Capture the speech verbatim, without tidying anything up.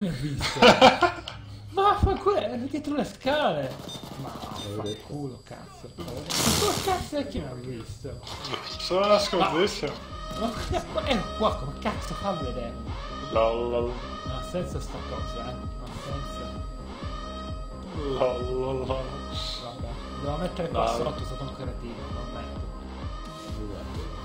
Mi ha visto. Ma fa quello dietro le scale. Ma fa culo, cazzo. Ma come cazzo è che mi ha visto? Sono nascondissimo. Ma ma è qua, come cazzo fa a vedere? Lol, lol, Non ha senso sta cosa, eh. Non ha senso. lol, lol, lol. Vabbè. Devo mettere qua No. sotto, è stato un cretino, non metto.